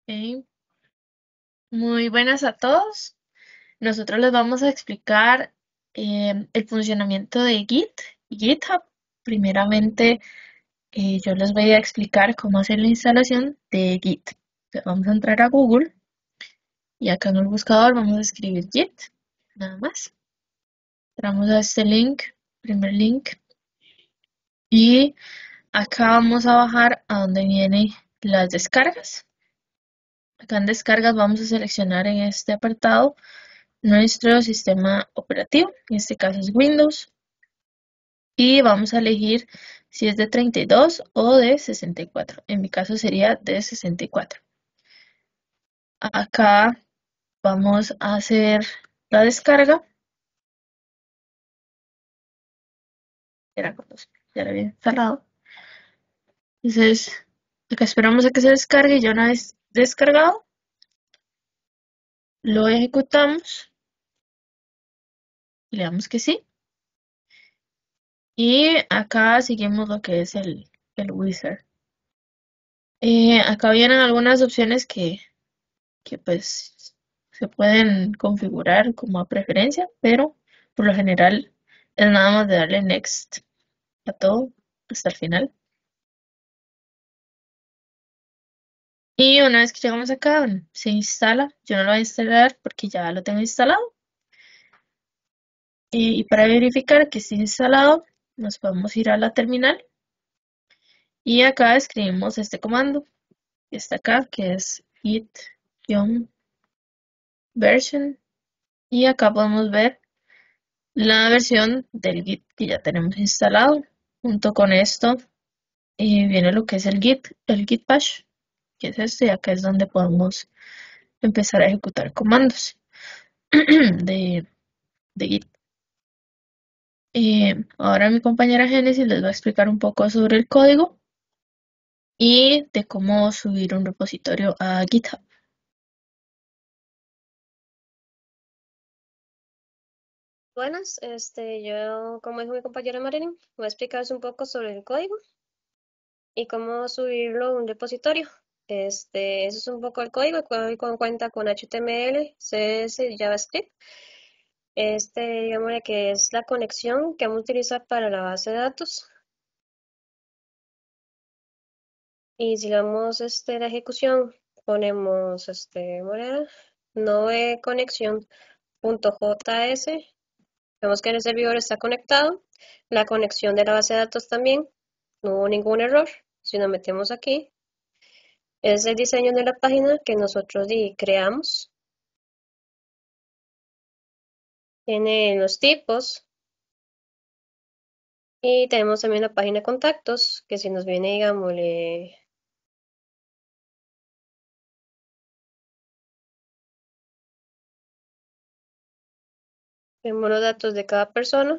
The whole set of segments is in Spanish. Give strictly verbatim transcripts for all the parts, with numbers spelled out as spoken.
Ok. Muy buenas a todos. Nosotros les vamos a explicar eh, el funcionamiento de Git y GitHub. Primeramente, eh, yo les voy a explicar cómo hacer la instalación de Git. Entonces, vamos a entrar a Google y acá en el buscador vamos a escribir Git, nada más. Entramos a este link, primer link, y acá vamos a bajar a donde vienen las descargas. Acá en descargas vamos a seleccionar en este apartado nuestro sistema operativo, en este caso es Windows, y vamos a elegir si es de treinta y dos o de sesenta y cuatro. En mi caso sería de sesenta y cuatro. Acá vamos a hacer la descarga. Era cuando ya lo había instalado. Entonces, acá esperamos a que se descargue. Ya una vez descargado, lo ejecutamos. Le damos que sí. Y acá seguimos lo que es el, el wizard. Eh, acá vienen algunas opciones que, que pues se pueden configurar como a preferencia, pero por lo general es nada más de darle next a todo hasta el final. Y una vez que llegamos acá, bueno, se instala. Yo no lo voy a instalar porque ya lo tengo instalado. Y, y para verificar que esté instalado, nos podemos ir a la terminal y acá escribimos este comando que está acá, que es git-version. Y acá podemos ver la versión del Git que ya tenemos instalado. Junto con esto eh, viene lo que es el Git, el Git Bash, que es este, y acá es donde podemos empezar a ejecutar comandos de, de Git. Eh, ahora mi compañera Genesis les va a explicar un poco sobre el código y de cómo subir un repositorio a GitHub. Buenas, este, yo, como dijo mi compañera Marilyn, voy a explicarles un poco sobre el código y cómo subirlo a un repositorio. Este, eso es un poco el código. El código cuenta con H T M L, C S S y JavaScript. Este, digamos que es la conexión que vamos a utilizar para la base de datos. Y sigamos este, la ejecución, ponemos este, moneda, node conexión punto js. Vemos que el servidor está conectado, la conexión de la base de datos también, no hubo ningún error. Si nos metemos aquí, es el diseño de la página que nosotros creamos. Tiene los tipos y tenemos también la página de contactos, que si nos viene, digamos, le vemos los datos de cada persona.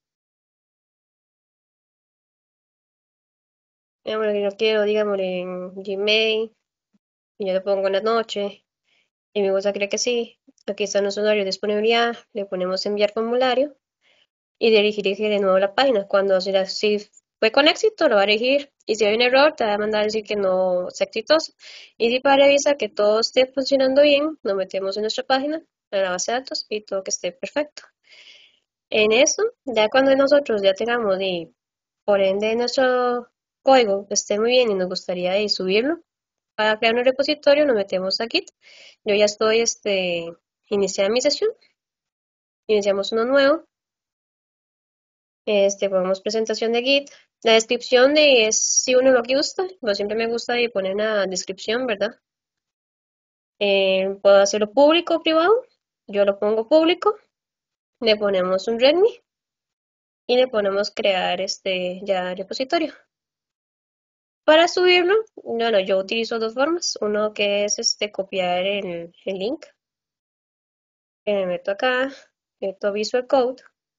Digamos, yo quiero, digamos, en Gmail, y yo le pongo en la noche, y mi gusta cree que sí. Aquí está nuestro horario de disponibilidad, le ponemos enviar formulario y dirigir de nuevo la página. Cuando si, la, si fue con éxito, lo va a dirigir. Y si hay un error, te va a mandar a decir que no es exitoso. Y si para revisar que todo esté funcionando bien, nos metemos en nuestra página, en la base de datos, y todo que esté perfecto. En eso, ya cuando nosotros ya tengamos, y por ende nuestro código esté muy bien y nos gustaría y subirlo, para crear un repositorio nos metemos a Git. Yo ya estoy este, iniciando mi sesión, iniciamos uno nuevo. Este, ponemos presentación de Git. La descripción de es si uno lo que gusta, pero siempre me gusta y poner una descripción, ¿verdad? Eh, puedo hacerlo público o privado. Yo lo pongo público. Le ponemos un readme y le ponemos crear este ya repositorio. Para subirlo, bueno, yo utilizo dos formas. Uno que es este copiar el, el link. Que me meto acá, meto Visual Code,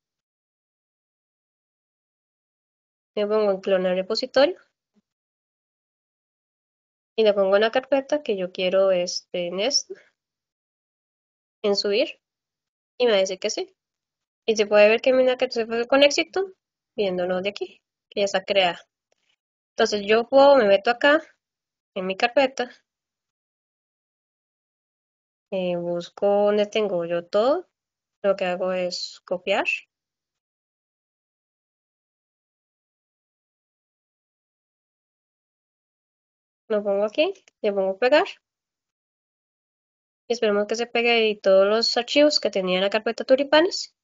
me pongo en clonar repositorio y le pongo en la carpeta que yo quiero este, en esto, en subir, y me va a decir que sí. Y se puede ver que mi naquet se fue con éxito, viéndolo de aquí, que ya está creada. Entonces yo puedo, me meto acá, en mi carpeta, Eh, busco donde tengo yo todo. Lo que hago es copiar. Lo pongo aquí, le pongo pegar. Y esperemos que se pegue ahí todos los archivos que tenía en la carpeta tulipanes.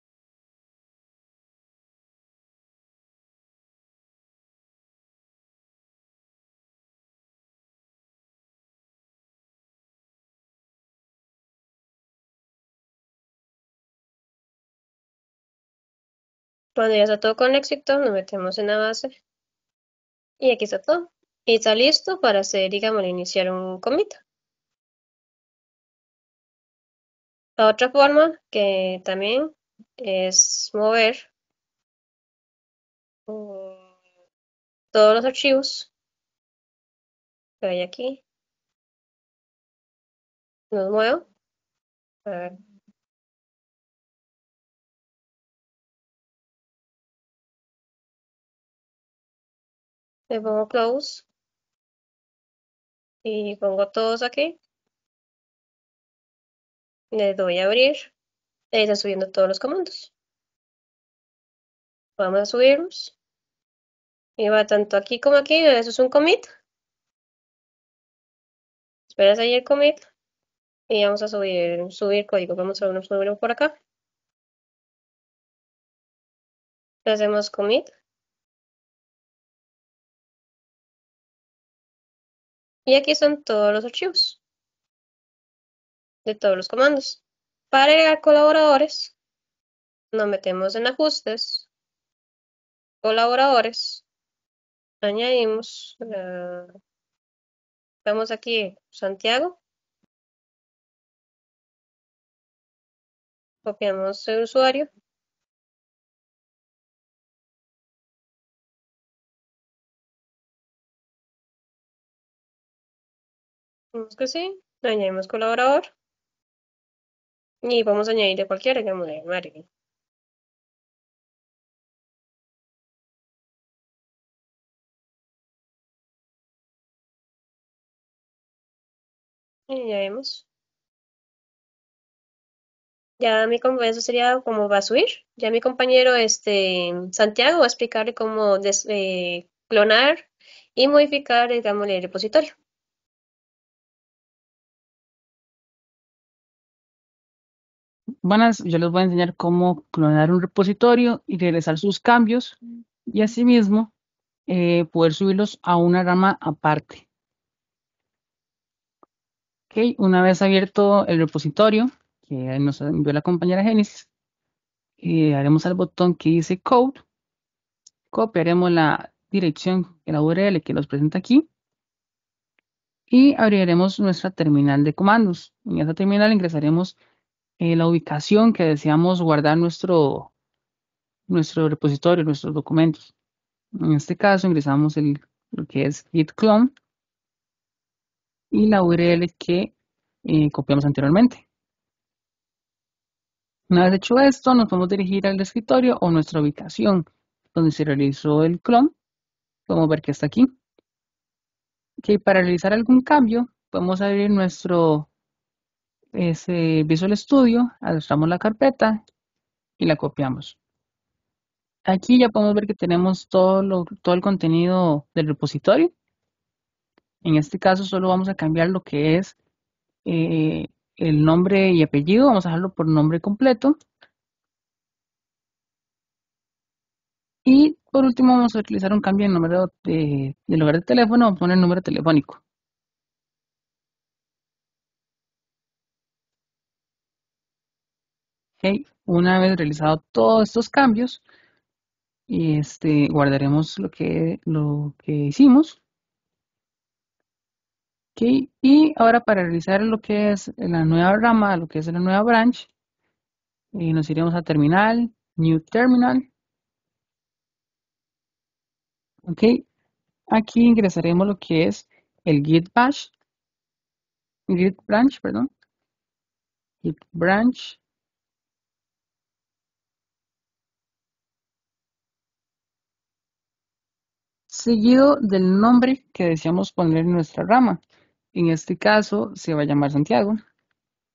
Cuando ya está todo con éxito, nos metemos en la base. Y aquí está todo. Y está listo para hacer, digamos, iniciar un commit. La otra forma que también es mover mm, todos los archivos que hay aquí. Los muevo. A ver, le pongo close y pongo todos aquí. Le doy a abrir. Ahí está subiendo todos los comandos. Vamos a subirlos. Y va tanto aquí como aquí. Eso es un commit. Esperas ahí el commit. Y vamos a subir, subir código. Vamos a subirlo por acá. Le hacemos commit. Y aquí están todos los archivos de todos los comandos. Para agregar colaboradores, nos metemos en ajustes, colaboradores, añadimos, uh, vamos aquí Santiago, copiamos el usuario, vemos que sí, añadimos colaborador y vamos a añadir de cualquiera, digamos de Marilyn. Y añadimos. Ya mi compañero, eso sería como va a subir. Ya mi compañero este, Santiago va a explicarle cómo des- eh, clonar y modificar, digamos, el repositorio. Buenas, yo les voy a enseñar cómo clonar un repositorio y regresar sus cambios y asimismo eh, poder subirlos a una rama aparte. Ok, una vez abierto el repositorio que nos envió la compañera Génesis, eh, haremos al botón que dice Code, copiaremos la dirección, la U R L que nos presenta aquí y abriremos nuestra terminal de comandos. En esta terminal ingresaremos eh, la ubicación que deseamos guardar nuestro, nuestro repositorio, nuestros documentos. En este caso ingresamos el, lo que es git clone y la U R L que eh, copiamos anteriormente. Una vez hecho esto, nos podemos dirigir al escritorio o nuestra ubicación donde se realizó el clone. Podemos ver que está aquí. Okay, para realizar algún cambio, podemos abrir nuestro ese Visual Studio, arrastramos la carpeta y la copiamos. Aquí ya podemos ver que tenemos todo, lo, todo el contenido del repositorio. En este caso solo vamos a cambiar lo que es eh, el nombre y apellido, vamos a dejarlo por nombre completo. Y por último vamos a utilizar un cambio de número de, de lugar de teléfono, vamos a poner número telefónico. Okay. Una vez realizado todos estos cambios, y este, guardaremos lo que, lo que hicimos. Okay. Y ahora para realizar lo que es la nueva rama, lo que es la nueva branch, eh, nos iremos a terminal, new terminal. Okay. Aquí ingresaremos lo que es el git bash, git branch, perdón, git branch, seguido del nombre que deseamos poner en nuestra rama. En este caso se va a llamar Santiago.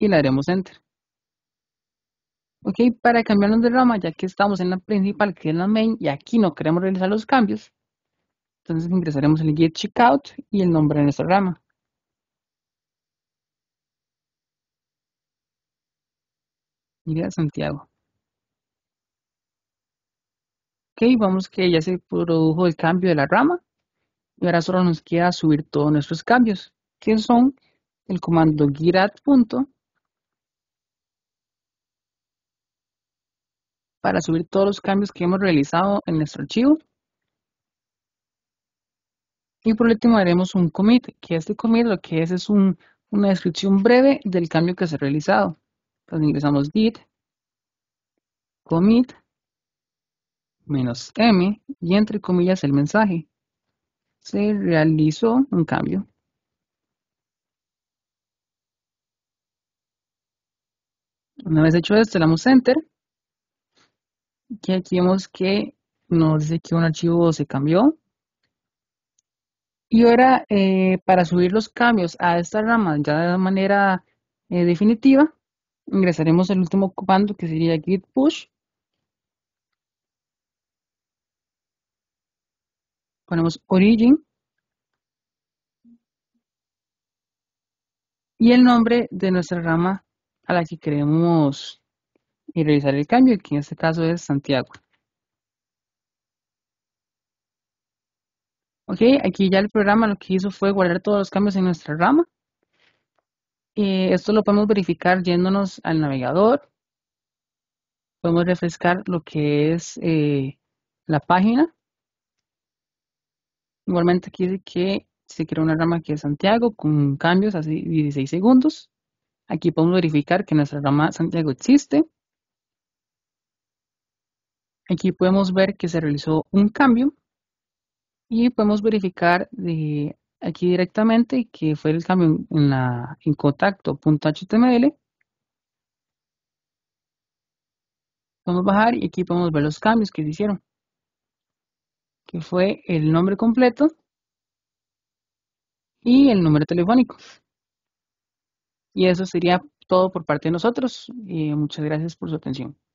y le daremos Enter. Ok, para cambiarnos de rama, ya que estamos en la principal, que es la main, y aquí no queremos realizar los cambios, entonces ingresaremos el git checkout y el nombre de nuestra rama. Mira, Santiago. Ok, vamos que ya se produjo el cambio de la rama y ahora solo nos queda subir todos nuestros cambios, que son el comando git add punto para subir todos los cambios que hemos realizado en nuestro archivo. Y por último haremos un commit, que este commit lo que es es un, una descripción breve del cambio que se ha realizado. Entonces ingresamos git commit menos m y entre comillas el mensaje. Se realizó un cambio. Una vez hecho esto, le damos enter. Y aquí vemos que nos dice que un archivo se cambió. Y ahora eh, para subir los cambios a esta rama ya de manera eh, definitiva, ingresaremos el último comando que sería git push. Ponemos origin y el nombre de nuestra rama a la que queremos realizar el cambio, que en este caso es Santiago. Ok, aquí ya el programa lo que hizo fue guardar todos los cambios en nuestra rama. Eh, esto lo podemos verificar yéndonos al navegador. Podemos refrescar lo que es eh, la página. Igualmente aquí dice que se crea una rama que es Santiago con cambios así dieciséis segundos. Aquí podemos verificar que nuestra rama Santiago existe. Aquí podemos ver que se realizó un cambio y podemos verificar de aquí directamente que fue el cambio en la en contacto.html. Podemos bajar y aquí podemos ver los cambios que se hicieron, que fue el nombre completo y el número telefónico. Y eso sería todo por parte de nosotros y muchas gracias por su atención.